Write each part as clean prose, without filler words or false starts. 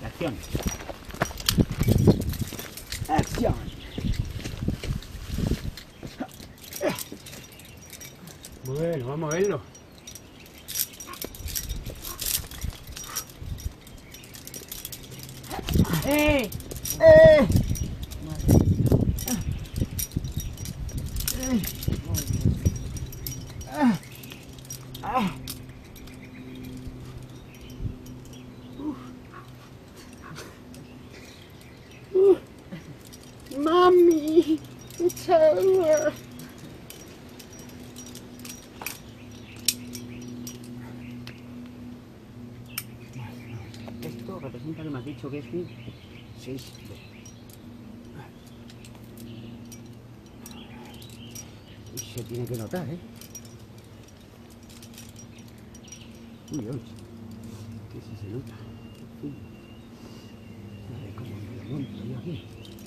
Acción. Acción. Bueno, vamos a verlo. ¡Eh! ¡Eh! Mami, it's over. Esto representa lo que me has dicho que es un 6. Se tiene que notar, ¿eh? Uy, uy. Que si se nota. A ver cómo me lo monto yo aquí.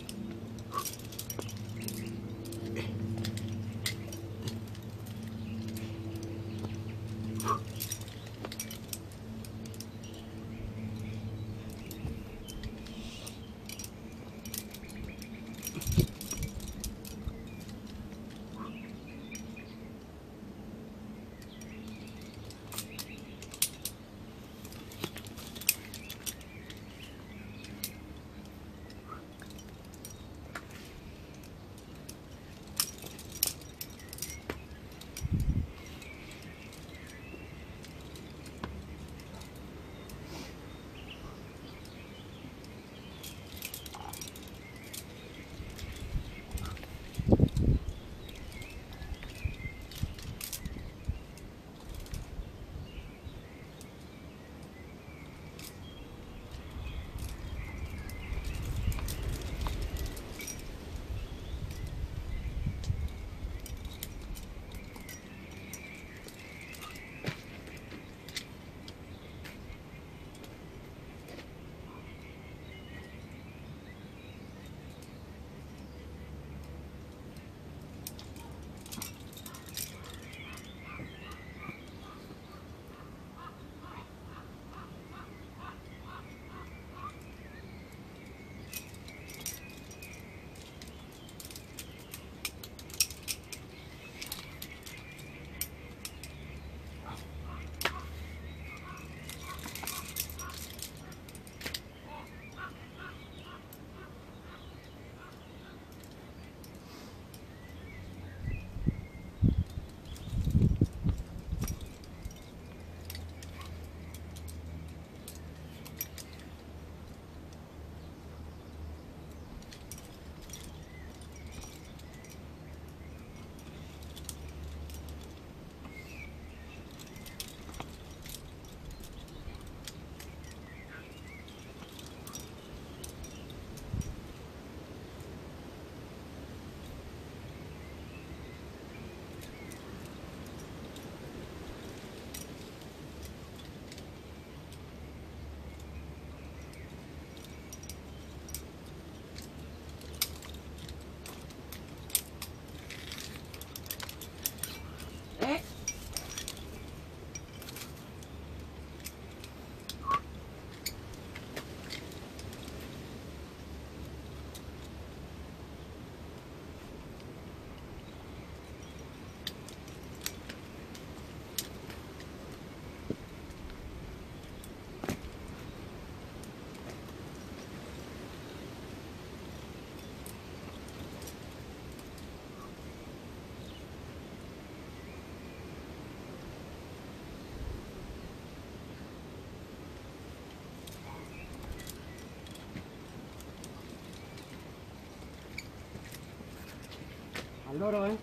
Al loro, ¿eh?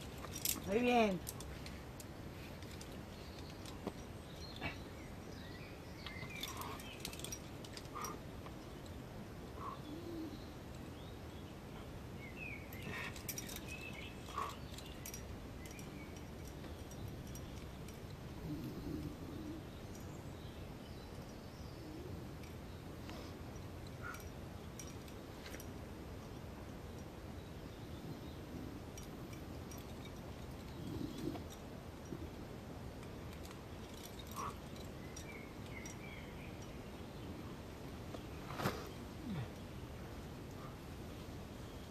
Muy bien.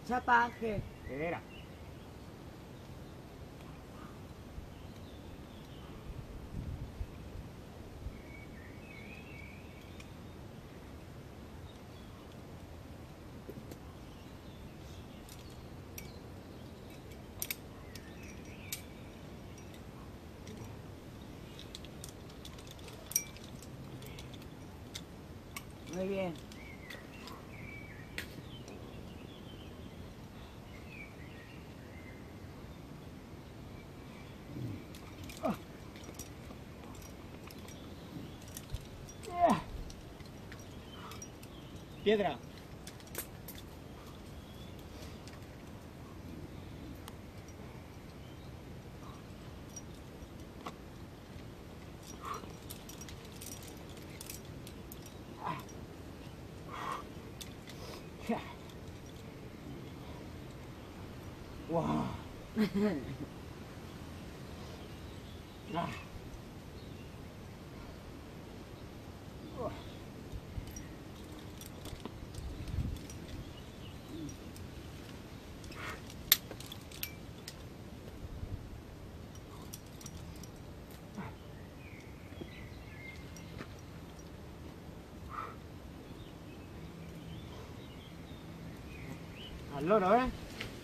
Chapaje. Era. Muy bien. Piedra. Wow. Al loro, ¿eh?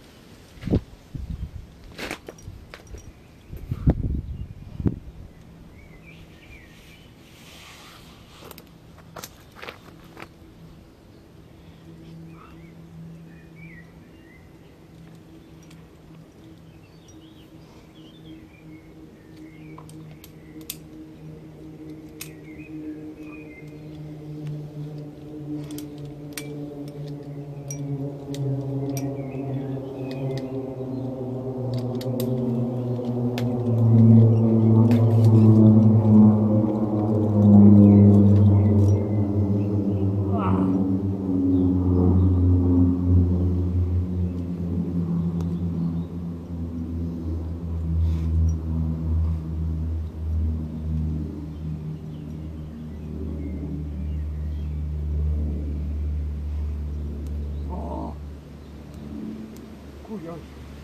Uy, uy.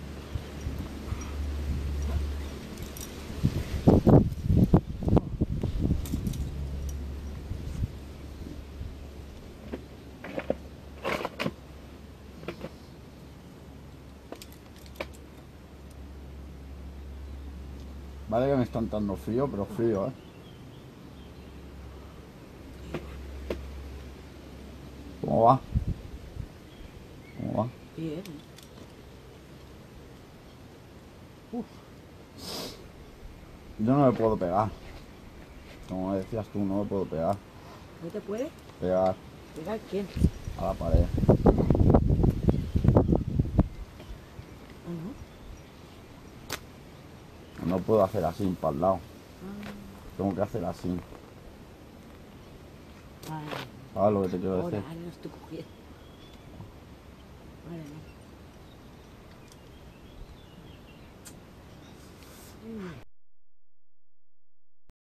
Vale que me están dando frío, pero frío, ¿eh? ¿Cómo va? ¿Cómo va? Bien. Yo no me puedo pegar. Como decías tú, no me puedo pegar. ¿No te puede? Pegar ¿Pegar quién? a la pared. No puedo hacer así para el lado. Tengo que hacer así. Ay, ¿Sabes lo que te quiero ahora, decir? ahora no estoy cogiendo.